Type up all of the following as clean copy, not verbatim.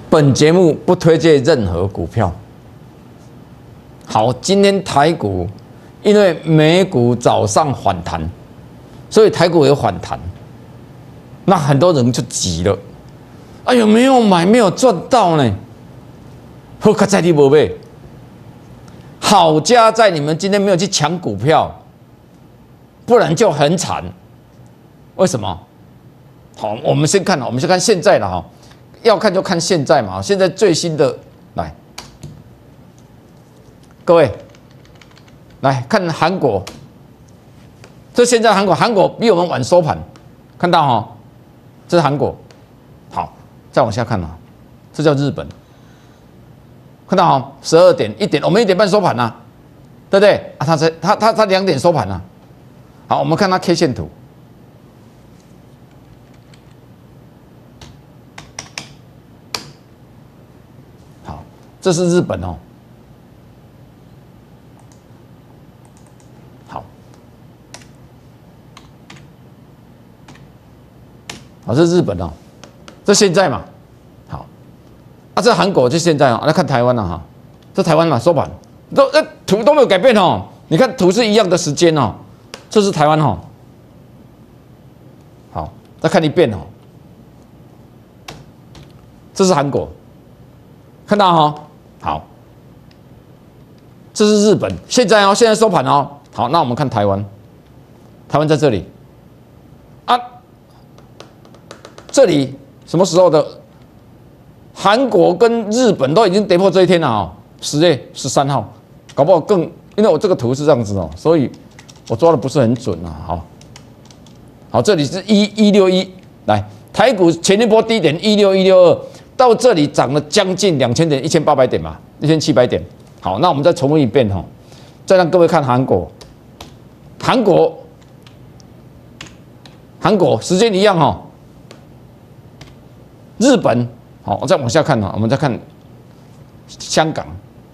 本节目不推荐任何股票。好，今天台股因为美股早上反弹，所以台股有反弹，那很多人就急了，哎呦，没有买，没有赚到呢。好卡在你没买，好家在你们今天没有去抢股票，不然就很惨。为什么？好，我们先看现在了哈，要看就看现在嘛。现在最新的来，各位来看韩国，这现在韩国比我们晚收盘，看到哈，这是韩国。好，再往下看啊，这叫日本，看到哈，12点1点，我们1点半收盘呐，对不对啊？他2点收盘呐。好，我们看它 K 线图。这是日本哦，好，这是日本哦，这现在嘛，好，这韩国就现在哦，来看台湾了哈，这台湾嘛收盘，图都没有改变哦，你看图是一样的时间哦，这是台湾哦，好，再看一遍哦，这是韩国，看到哈。好，这是日本，现在收盘哦。好，那我们看台湾，台湾在这里啊，这里什么时候的？韩国跟日本都已经跌破这一天了哦，10月13号，搞不好更，因为我这个图是这样子哦，所以我抓的不是很准啊。好，这里是1161，来，台股前一波低点16162。到这里涨了将近2000点，1800点嘛，1700点。好，那我们再重温一遍哈，再让各位看韩国时间一样哈。日本，好，我再往下看哈，我们再看香港，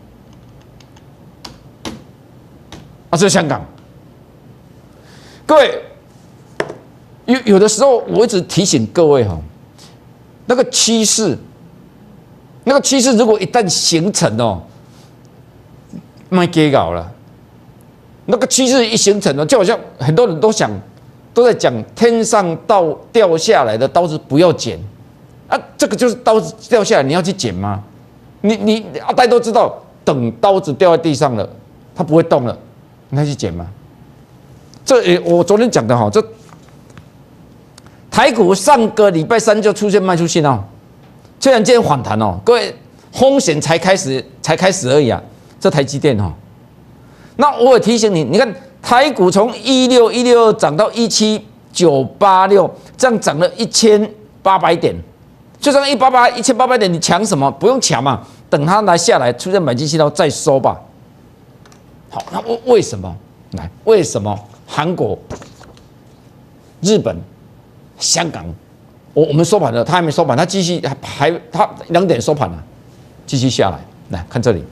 这是香港。各位，有的时候我一直提醒各位哈，那个趋势如果一旦形成哦，卖给搞了。那个趋势一形成了，就好像很多人都在讲天上掉下来的刀子不要捡啊，这个就是刀子掉下来，你要去捡吗？大家都知道，等刀子掉在地上了，它不会动了，你要去捡吗？我昨天讲的哈，这台股上个礼拜3就出现卖出信号。虽然今天反弹哦，各位风险才开始而已啊！这台积电哦，那我也提醒你，你看台股从16162涨到17986，这样涨了1800点，就算1800点，你抢什么？不用抢嘛，等它下来出现买进信号再收吧。好，那为什么？为什么韩国、日本、香港？我们收盘了，他还没收盘，他继续他2点收盘了，继续下来。来看这里，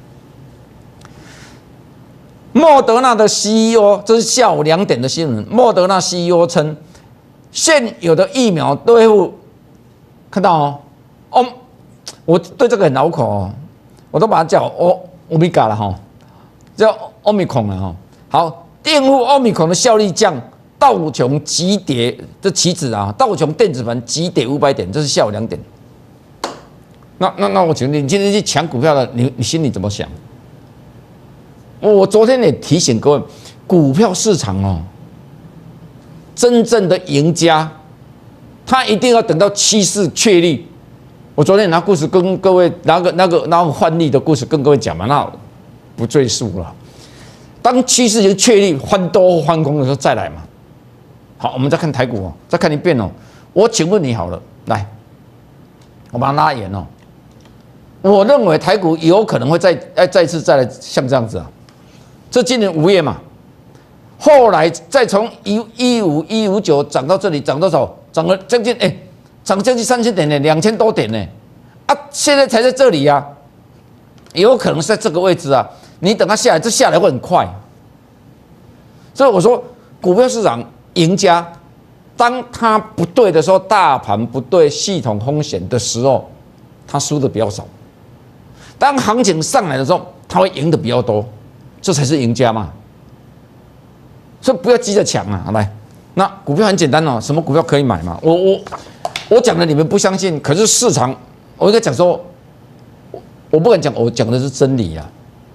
莫德纳的 CEO， 这是下午2点的新闻。莫德纳 CEO 称，现有的疫苗对付，看到哦，我对这个很恼口哦，我都把它叫欧米伽了哈，叫欧米孔了哈。好，应付欧米孔的效力降。道琼急跌，这期指啊，道琼电子盘急跌500点，这是下午2点。那我请问你今天去抢股票的，你心里怎么想？我昨天也提醒各位，股票市场哦，真正的赢家，他一定要等到趋势确立。我昨天拿故事跟各位拿个换例的故事跟各位讲嘛，那不赘述了。当趋势已经确立，翻多翻空的时候再来嘛。好，我们再看台股哦，再看一遍哦。我请问你好了，来，我把它拉远哦。我认为台股有可能会再次来像这样子啊。这今年5月嘛，后来再从15159涨到这里，涨多少？涨了将近涨将近3000点呢，2000多点呢。啊，现在才在这里啊，有可能是在这个位置啊。你等它下来，这下来会很快。所以我说，股票市场赢家，当它不对的时候，大盘不对，系统风险的时候， 它输的比较少；当行情上来的时候，它会赢的比较多，这才是赢家嘛。所以不要急着抢啊！好来，那股票很简单哦，什么股票可以买嘛？我讲的你们不相信，可是市场我应该讲说，我不敢讲，我讲的是真理啊。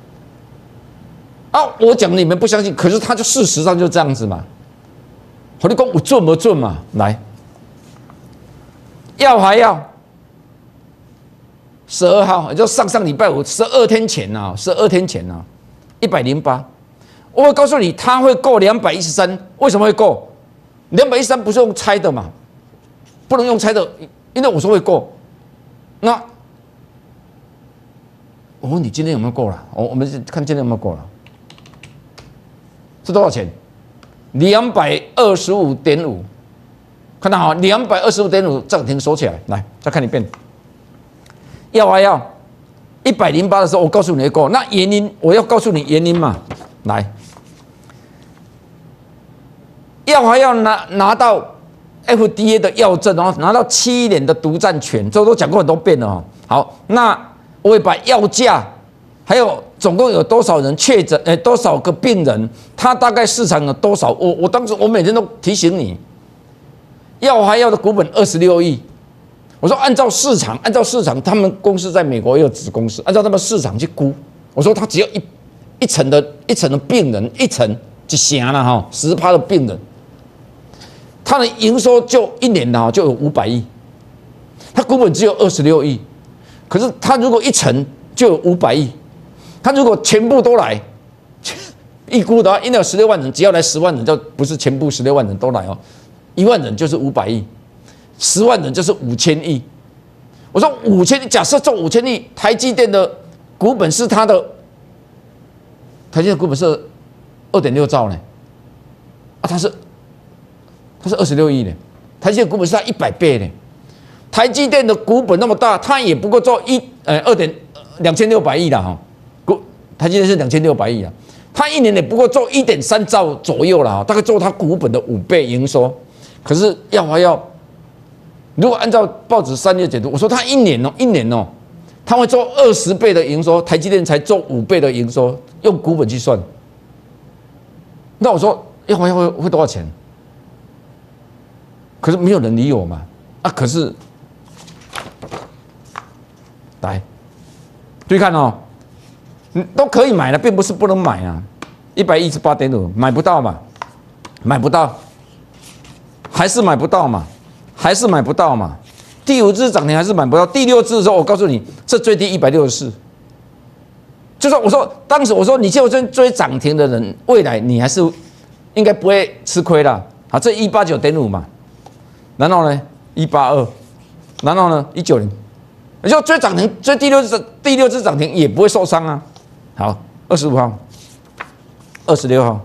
啊，我讲的你们不相信，可是它就事实上就这样子嘛。我你讲有准不准嘛？来，要还要12号，也就上礼拜五12天前啊，12天前啊，108。我会告诉你，它会过213，为什么会过？213不是用猜的嘛？不能用猜的，因为我说会过。那我问你，今天有没有过了？我们看今天有没有过了？是多少钱？225.5，看到好，225.5涨停收起来。来，再看一遍。要108的时候，我告诉你会过，那原因我要告诉你原因嘛。来，要拿到 FDA 的药证哦，拿到7年的独占权，这都讲过很多遍了哦。好，那我会把药价，还有总共有多少人确诊，多少个病人，它大概市场有多少？我当时我每天都提醒你，要的股本26亿，我说按照市场，他们公司在美国也有子公司，按照他们市场去估，我说它只要一层的病人，一成了哈，10%的病人。它的营收就一年的就有500亿，它股本只有26亿，可是它如果一成就有500亿，它如果全部都来，一估的话，因为有16万人，只要来10万人，就不是全部16万人都来哦，1万人就是500亿，10万人就是5000亿。我说5000亿，假设中5000亿，台积电的股本是它的，台积电的股本是2.6兆呢，啊，它是26亿呢，台积电股本是它100倍呢。台积电的股本那么大，它也不过做2600亿啦哈，台积电是2600亿啊，它一年也不过做1.3兆左右啦，大概做它股本的5倍营收。可是如果按照报纸3月解读，我说它一年哦，它会做20倍的营收，台积电才做5倍的营收，用股本去算。那我说会多少钱？可是没有人理我嘛，啊，可是来注意看哦，都可以买了，并不是不能买啊。118.5买不到嘛，买不到，还是买不到嘛，第5只涨停还是买不到，第6只的时候，我告诉你，这最低164。就说当时我说，你就追涨停的人，未来你还是应该不会吃亏啦。好，这189.5嘛。然后呢，182，然后呢，190，你就追涨停，追第六只涨停也不会受伤啊。好，25号，26号，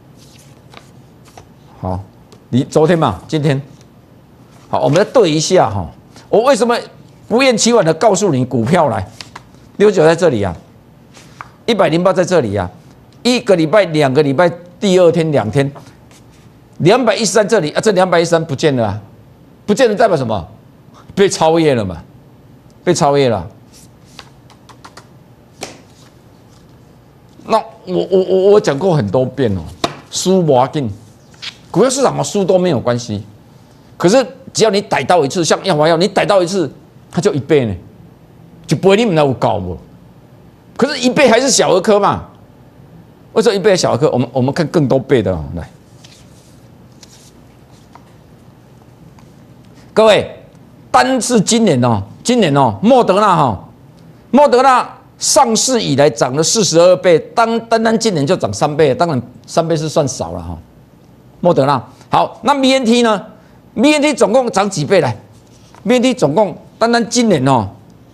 好，你昨天嘛，今天，好，我们来对一下哈。我为什么不厌其烦的告诉你股票来？69在这里啊，108在这里啊，1个礼拜、2个礼拜，第2天、2天，213这里啊，这213不见了啊。不见得代表什么，被超越了嘛？被超越了。那我讲过很多遍哦，输不要紧，股票市场输都没有关系。可是只要你逮到一次，像药，你逮到一次，它就1倍呢，就不会你们来有搞不？可是1倍还是小儿科嘛？为什么1倍小儿科？我们看更多倍的哦，来。各位，单是今年哦，莫德纳上市以来涨了42倍，单今年就涨3倍，当然3倍是算少了哈。莫德纳好，那 BNT 呢 ？BNT 总共涨几倍来 ？BNT 总共单今年哦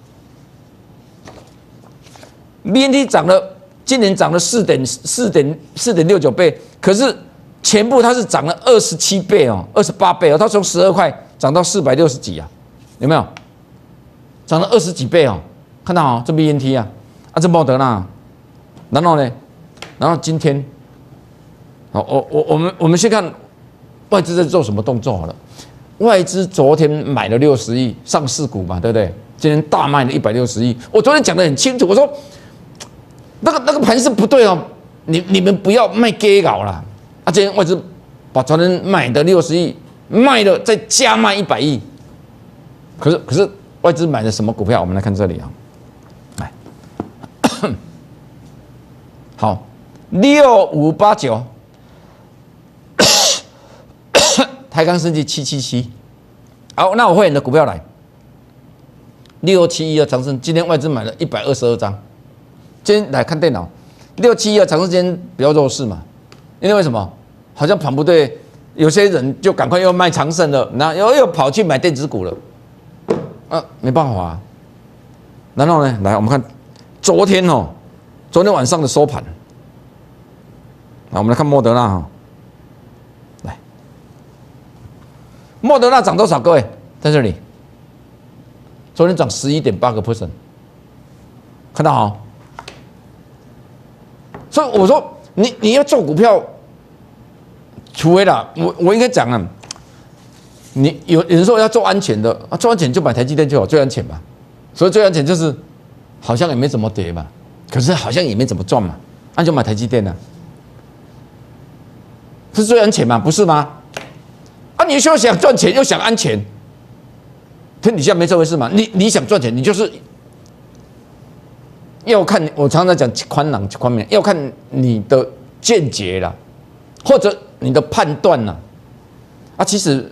，BNT 今年涨了4.69倍，可是全部它是涨了27倍哦，28倍哦，它从12块。涨到460几啊，有没有？涨了20几倍哦，看到哦，这 BNT 啊，这莫德纳，然后呢，然后今天，好，我们先看外资在做什么动作好了。外资昨天买了60亿上市股嘛，对不对？ 今天大卖了160亿。我昨天讲得很清楚，我说那个盘势不对哦，你们不要卖给搞啦。啊，今天外资把昨天买的60亿卖了，再加卖100亿。可是外资买的什么股票？我们来看这里啊，来，好，6589，台钢生技777。好，那我会员的股票来，6712长生，今天外资买了122张。今天来看电脑，6712长生今天比较弱势嘛，因为为什么？好像盘不对，有些人就赶快又卖长胜了，然后又跑去买电子股了，没办法啊。然后呢，来我们看昨天晚上的收盘，来我们来看莫德纳哈，来，莫德纳涨多少？各位在这里，昨天涨11.8%，看到好。所以我说你要做股票，除非啦，我应该讲啊，你有人说要做安全的啊，做安全就买台积电就好，最安全嘛。所以最安全就是好像也没怎么跌嘛，可是好像也没怎么赚嘛，那就买台积电了，是最安全嘛，不是吗？啊，你说想赚钱又想安全，天底下没这回事嘛。你想赚钱，你就是要看我常常讲宽囊宽面，要看你的见解啦，或者你的判断啦。啊，其实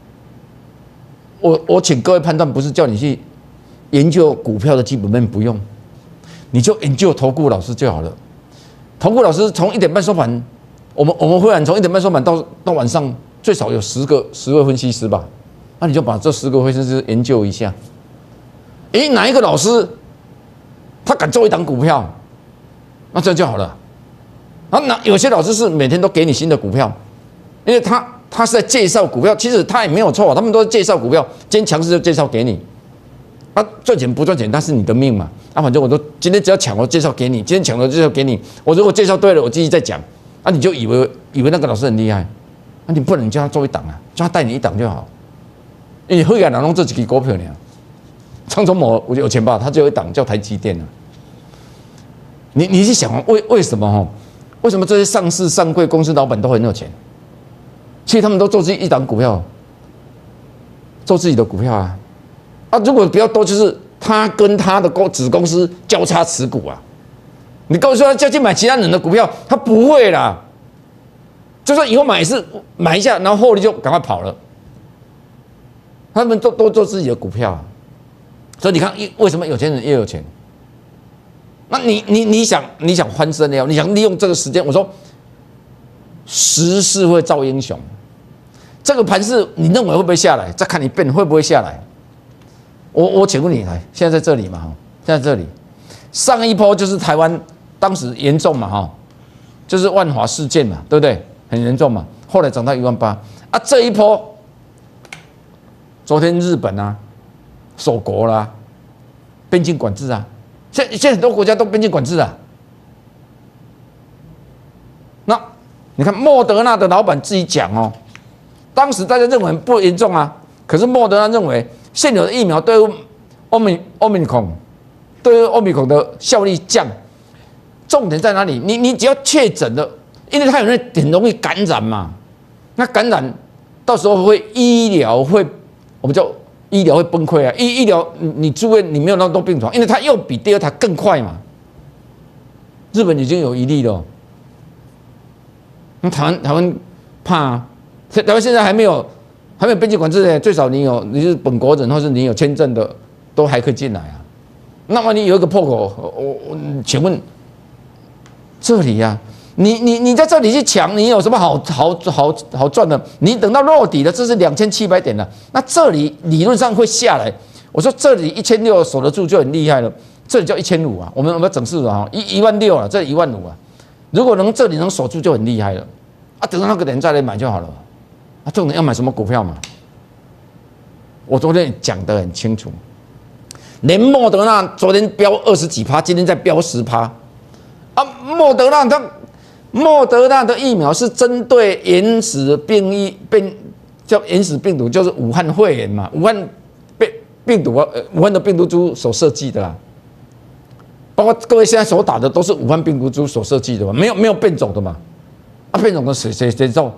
我请各位判断，不是叫你去研究股票的基本面，不用，你就研究投顾老师就好了。投顾老师从1点半收盘，我们会员从1点半收盘到晚上最少有10位分析师吧，那你就把这10个分析师研究一下。哪一个老师他敢做一档股票，那这样就好了。那有些老师是每天都给你新的股票，因为他是在介绍股票，其实他也没有错，他们都是介绍股票，今天强势就介绍给你。赚钱不赚钱，那是你的命嘛。反正我都今天只要抢，我介绍给你；今天抢了介绍给你。我如果介绍对了，我继续再讲。你就以为那个老师很厉害，你不能叫他做一档啊，叫他带你一档就好。因为会员哪弄这几个股票呢？张忠谋有钱吧？他只有一档叫台积电啊。你去想为什么为什么这些上市上柜公司老板都很有钱？其实他们都做自己一档股票，做自己的股票啊。如果比较多，就是他跟他的子公司交叉持股啊。你告诉他叫去买其他人的股票，他不会啦。就算以后买是买一下，然后获利就赶快跑了。他们都做自己的股票啊。所以你看，为什么有钱人越有钱？那你想翻身了，你想利用这个时间，我说时势会造英雄。这个盘势你认为会不会下来？再看一遍会不会下来？我请问你来，现在在这里嘛？现在这里，上一波就是台湾当时严重嘛，就是万华事件嘛，对不对？很严重嘛，后来涨到18000啊。这一波，昨天日本啊，锁国啦，边境管制啊，现在很多国家都边境管制啊。那你看莫德纳的老板自己讲当时大家认为不严重啊，可是莫德纳认为。现有的疫苗对于欧米孔的效力降，重点在哪里？你只要确诊了，因为它有很容易感染嘛，那感染到时候会我们叫医疗会崩溃啊！医疗你住院你没有那么多病床，因为它又比第二台更快嘛。日本已经有1例了，台湾怕啊，台湾现在还没有边境管制呢，最少你是本国人或是你有签证的，都还可以进来啊。那么你有一个破口，请问这里啊，你在这里去抢，你有什么好赚的？你等到落底了，这是2700点了，那这里理论上会下来。我说这里1600守得住就很厉害了，这里叫1500啊，我们整数了16000了，这里15000啊。如果这里能守住就很厉害了啊，等到那个点再来买就好了。重点要买什么股票嘛？我昨天讲得很清楚，连莫德纳昨天飙20几%，今天再飙10%啊！莫德纳的疫苗是针对原始病毒，就是武汉肺炎嘛，武汉病毒啊，武汉的病毒株所设计的啦。包括各位现在所打的都是武汉病毒株所设计的嘛，没有变种的嘛。啊，变种的谁中？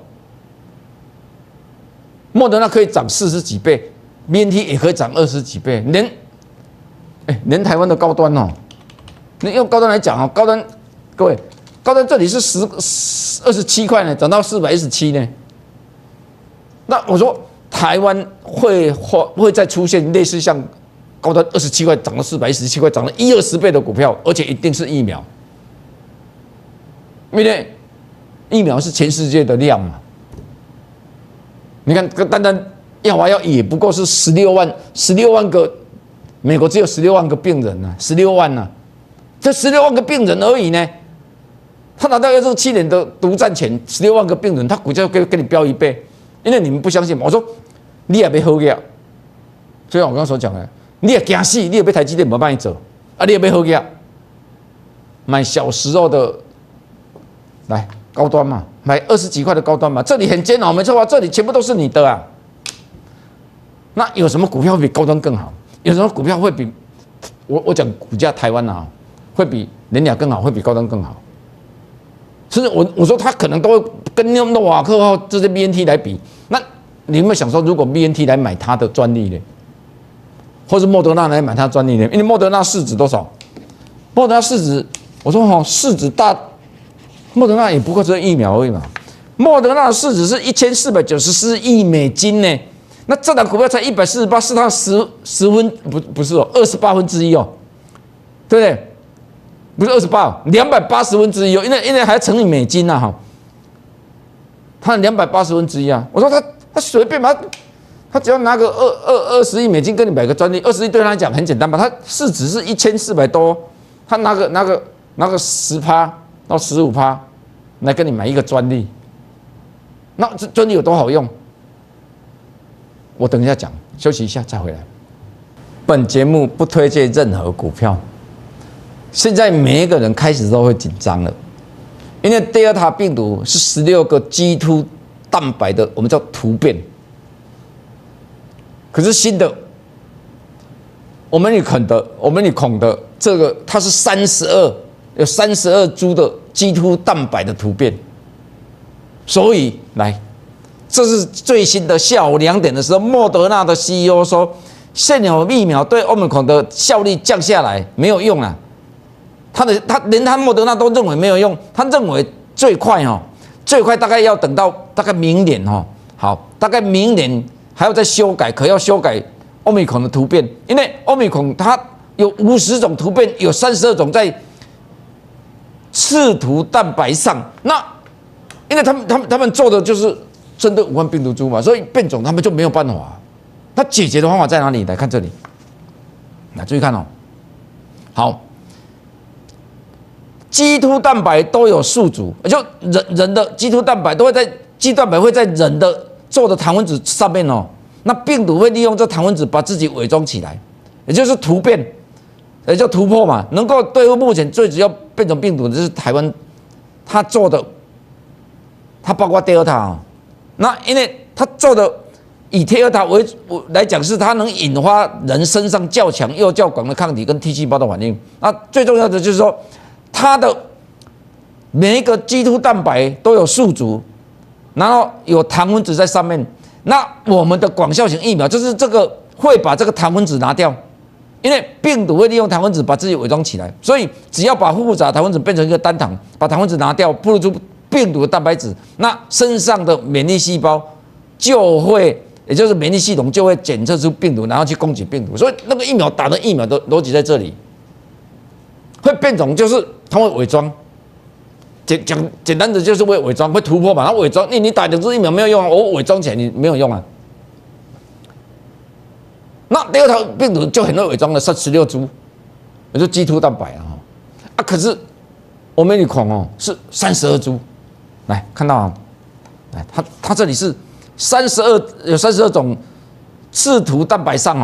莫德纳可以涨40几倍 ，BNT 也可以涨20几倍，连台湾的高端哦，你用高端来讲哦，高端各位，高端这里是27块呢，涨到417呢。那我说台湾会再出现类似像高端27块涨到417块，涨了1-20倍的股票，而且一定是疫苗，因为疫苗是全世界的量嘛。你看，单单药也不过是16万个，美国只有16万个病人啊，16万啊，这16万个病人而已呢。他拿到7年的独占权，16万个病人，他股价跟你飙1倍，因为你们不相信嘛。我说你也别好药，就像我刚刚所讲的，你也惊死，你也被台积电没办法走啊，你也别好药，买小时候的来高端嘛，买20几块的高端嘛，这里很煎熬，没错吧？这里全部都是你的啊。那有什么股票会比高端更好？有什么股票会比我讲股价台湾啊，会比联亚更好，会比高端更好？甚至我说他可能都会跟诺瓦克号这些 BNT 来比。那你有没有想说，如果 BNT 来买它的专利呢？或是莫德纳来买它的专利呢？因为莫德纳市值多少？莫德纳市值，我说哈，市值大，莫德纳也不过只是疫苗而已嘛。莫德纳的市值是1494亿美金呢。那这档股票才148，是它不是哦，28分之一哦，对不对？不是28，280分之一哦，因为还要乘以美金呐哈，它280分之一啊。我说他随便把他只要拿个20亿美金跟你买个专利，20亿对他来讲很简单吧？他市值是1400多，他拿个10%到15%来跟你买一个专利，那这专利有多好用？我等一下讲，休息一下再回来。本节目不推荐任何股票。现在每一个人开始都会紧张了，因为德尔塔病毒是16个基突蛋白的，我们叫突变。可是新的欧米孔的这个，它是有32株的基突蛋白的突变，所以来，这是最新的下午2点的时候，莫德纳的 CEO 说，现有疫苗对欧米孔的效力降下来，没有用啊。连莫德纳都认为没有用，他认为最快大概要等到大概明年好，大概明年还要再修改，可要修改欧米孔的突变，因为欧米孔它有50种突变，有32种在刺突蛋白上。那因为他们做的就是针对武汉病毒株嘛，所以变种他们就没有办法。他解决的方法在哪里？来看这里，来注意看哦，好。基突蛋白都有宿主，就人的基突蛋白都会在基蛋白会在人的做的糖分子上面哦，那病毒会利用这糖分子把自己伪装起来，也就是突变，也叫突破嘛。能够对付目前最主要变种病毒的就是台湾，他做的，他包括德尔塔啊，那因为他做的以德尔塔来讲，是它能引发人身上较强又较广的抗体跟 T 细胞的反应。那最重要的就是说，它的每一个基突蛋白都有宿主，然后有糖分子在上面。那我们的广效型疫苗就是这个会把这个糖分子拿掉，因为病毒会利用糖分子把自己伪装起来，所以只要把复杂糖分子变成一个单糖，把糖分子拿掉，暴露出病毒的蛋白质，那身上的免疫细胞就会，也就是免疫系统就会检测出病毒，然后去攻击病毒。所以那个疫苗打的疫苗的逻辑在这里，会变种就是它会伪装。简单的就是会伪装，会突破嘛。它伪装，你打2支疫苗没有用啊，我伪装起来你没有用啊。那第二条病毒就很会伪装了，是16株，也就基突蛋白啊。可是欧米孔是32株，来看到啊，来它这里是有32种刺突蛋白上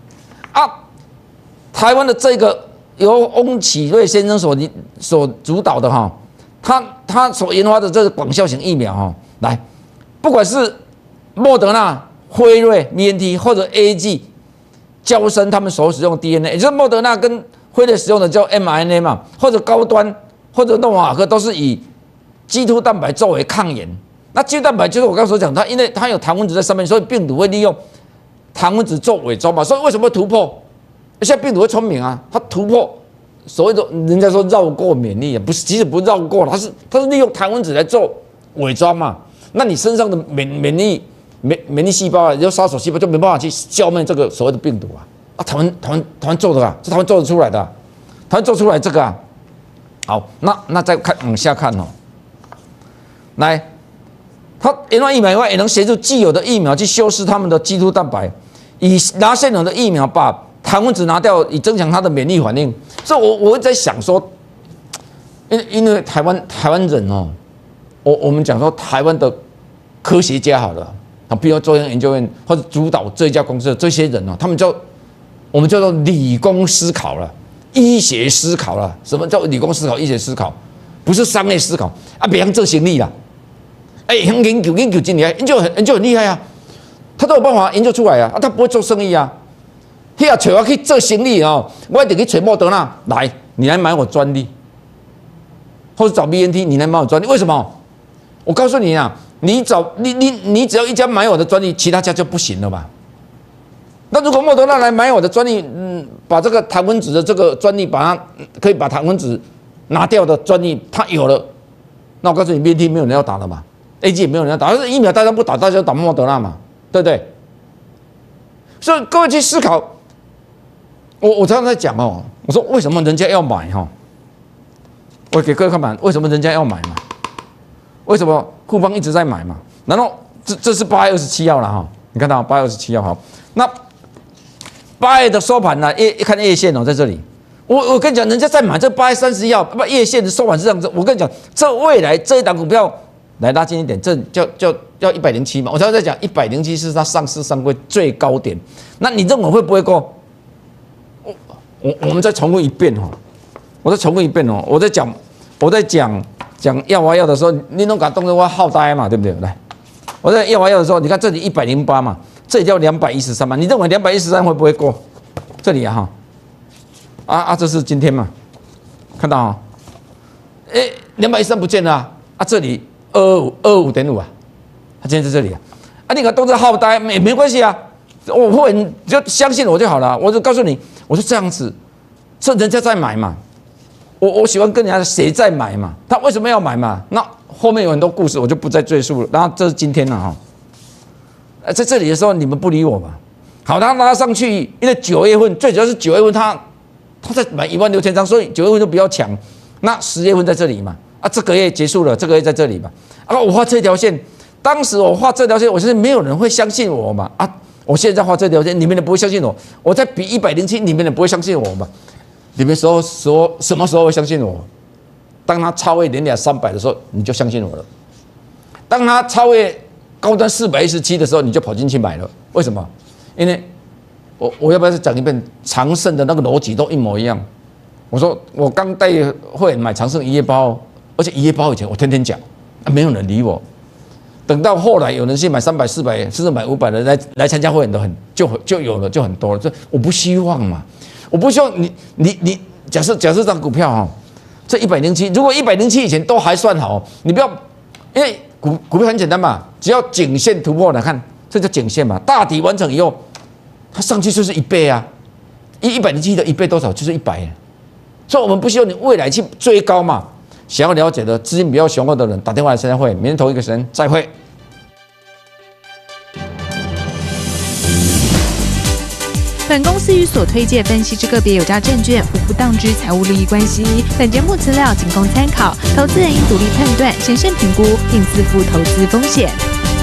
台湾的这个由翁启瑞先生所主导的他所研发的这个广效型疫苗来，不管是莫德纳、辉瑞、BNT 或者 AZ， 嬌生他们所使用的 DNA， 也就是莫德纳跟辉瑞使用的叫 mRNA 嘛，或者高端或者诺瓦克都是以基突蛋白作为抗原。那基突蛋白就是我刚才所讲，它因为它有糖分子在上面，所以病毒会利用糖分子做伪装嘛。所以为什么突破？现在病毒会聪明啊，它突破所谓的人家说绕过免疫啊，不是，其实不绕过了，它是利用糖分子来做伪装嘛。那你身上的免疫细胞啊，也就杀手细胞就没办法去消灭这个所谓的病毒啊。啊，台湾做的啊，是台湾做得出来的、啊，台湾做出来这个啊。好，那再看往下看哦，来。它研发疫苗以外，也能协助既有的疫苗去修饰它们的基突蛋白，以拿现有的疫苗把糖分子拿掉，以增强它的免疫反应。所以我在想说，因为台湾人哦，我们讲说台湾的科学家好了啊，比如中央研究院或者主导这一家公司的这些人哦，我们叫做理工思考了，医学思考了。什么叫理工思考、医学思考？不是商业思考啊，别让做生意啦。研究真厉害，研究很厉害啊，他都有办法研究出来啊，他不会做生意啊。他要找我去做生意哦，我一定去找莫德纳来，你来买我专利，或者找 BNT， 你来买我专利。为什么？我告诉你啊，你只要一家买我的专利，其他家就不行了吧？那如果莫德纳来买我的专利，把这个糖分子的这个专利，可以把糖分子拿掉的专利，他有了，那我告诉你 ，BNT 没有人要打了嘛。AG 也没有人要打，但是疫苗大家不打，大家打莫德纳嘛，对不对？所以各位去思考，我常常在讲哦，我说为什么人家要买哈？我给各位看嘛，为什么人家要买嘛？为什么富邦一直在买嘛？然后这是8月27号了哈，你看到8月27号好，那8月的收盘呢？一看月线哦，在这里。我跟你讲，人家在买这8月31号，不月线的收盘是这样子。我跟你讲，这未来这一档股票。来拉近一点，这叫107嘛？我常常在讲107是它上市上柜最高点。那你认为会不会过？我们再重复一遍哈，我再重复一遍哦。我在讲耀华药的时候，你都感动得我好呆嘛，对不对？来，我在耀华药的时候，你看这里108嘛，这里叫213嘛。你认为213会不会过？这里啊哈，这是今天嘛？看到哈，213不见了啊，这里。25.5啊，他今天在这里啊，你看动作好呆没关系啊，我会员就相信我就好了，我就告诉你，我说这样子，这人家在买嘛，我喜欢跟人家谁在买嘛，他为什么要买嘛？那后面有很多故事，我就不再赘述了。然后这是今天了哈，在这里的时候你们不理我嘛，好，他拉上去，因为9月份最主要是9月份他在买16000张，所以9月份就比较强，那10月份在这里嘛。这个月结束了，这个月在这里嘛。我画这条线，当时我画这条线，我相信没有人会相信我嘛。我现在画这条线，你们也不会相信我。我在比107，你们也不会相信我嘛。你们什么时候会相信我？当他超越连300的时候，你就相信我了。当他超越高端417的时候，你就跑进去买了。为什么？因为我要不要再讲一遍？长盛的那个逻辑都一模一样。我说我刚带会员买长盛1月8号。而且1月8号以前我天天讲，没有人理我。等到后来有人去买300、400，甚至买500的来参加会员的就有了，就很多了。这我不希望嘛，我不希望你假设这张股票哈，这107，如果107以前都还算好，你不要，因为股票很简单嘛，只要颈线突破来看，这叫颈线嘛，大底完成以后，它上去就是1倍啊，107的1倍多少就是100，所以我们不希望你未来去追高嘛。想要了解的资金比较雄厚的人，打电话来参加会，明天同一个时间再会。 本公司与所推介分析之个别有价证券无不当之财务利益关系。本节目资料仅供参考，投资人应独立判断、审慎评估，并自负投资风险。